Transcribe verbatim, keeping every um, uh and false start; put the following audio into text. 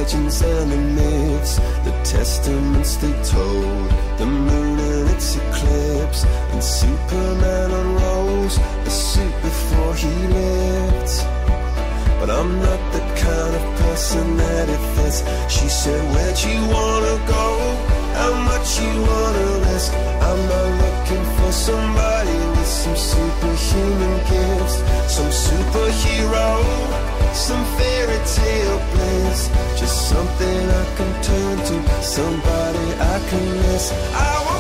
legends and the myths, the testaments they told, the moon and its eclipse, and Superman unrolls a suit before he lived. But I'm not the kind of person that it fits. She said, where'd you wanna go? How much you wanna risk? I'm not looking for somebody with some superhuman gifts, some superhero, some fairy tale bliss. Just something I can turn to, somebody I can miss. I